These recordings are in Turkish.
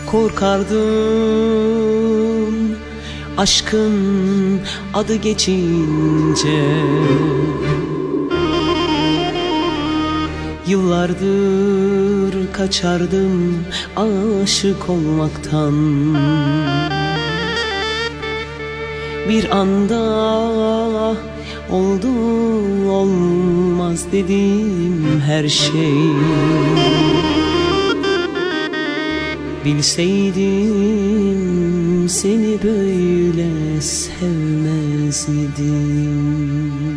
korkardım aşkın adı geçince. Yıllardır kaçardım aşık olmaktan. Bir anda oldu olmaz dediğim her şey. Bilseydim seni böyle sevmezdim.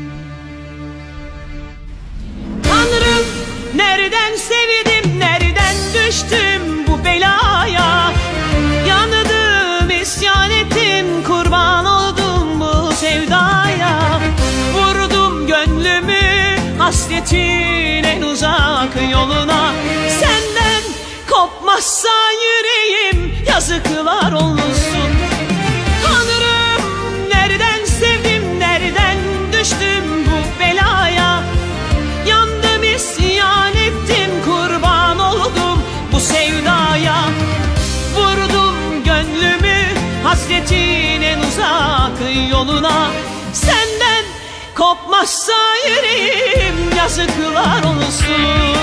Tanrım, nereden sevdim, nereden düştüm bu belaya? Yandım, isyan ettim, kurban oldum bu sevdaya. Vurdum gönlümü hasretin en uzak yoluna. Senden kopmazsa yüreğim yazıklar olsun. Tanrım, nereden sevdim, nereden düştüm bu belaya? Yandım, isyan ettim, kurban oldum bu sevdaya. Vurdum gönlümü hasretin en uzak yoluna. Senden kopmazsa yüreğim yazıklar olsun.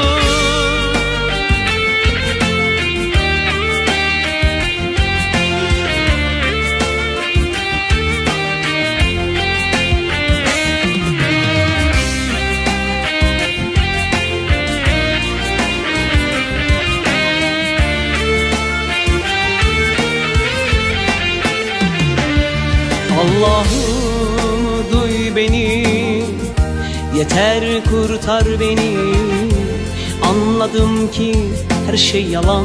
Allah'ım duy beni, yeter kurtar beni. Anladım ki her şey yalan.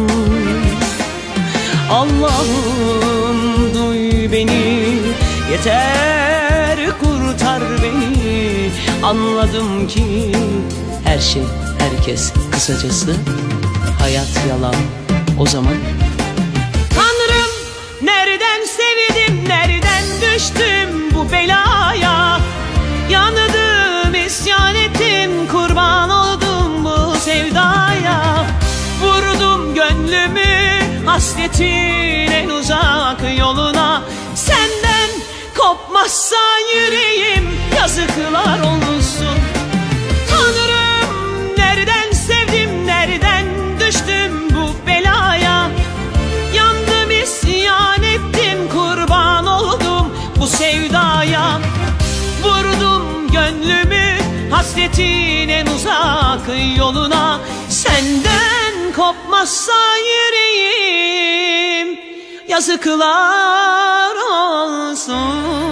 Allah'ım duy beni, yeter kurtar beni. Anladım ki her şey, herkes, kısacası hayat yalan. O zaman Tanrım, nereden sevdim, nereden düştüm bu belaya? Yandım, isyan ettim, kurban oldum bu sevdaya. Vurdum gönlümü hasretin en uzak yoluna. Senden kopmazsa yüreğim yazıklar olsun. Tanrım, nereden sevdim, nereden düştüm bu belaya? Yandım, isyan ettim, kurban oldum bu sevdaya. Vurdum gönlümü hasretin en uzak yoluna. Senden kopmazsa yüreğim yazıklar olsun.